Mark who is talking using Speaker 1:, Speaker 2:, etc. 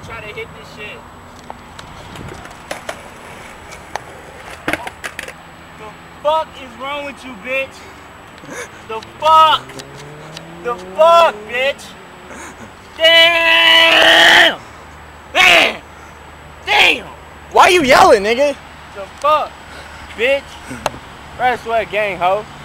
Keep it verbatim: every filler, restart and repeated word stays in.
Speaker 1: try to hit this shit. The fuck is wrong with you, bitch? The fuck? The fuck, bitch? Damn! Damn! Damn!
Speaker 2: Why you yelling, nigga?
Speaker 1: The fuck, bitch? Right, Swagg gang, ho.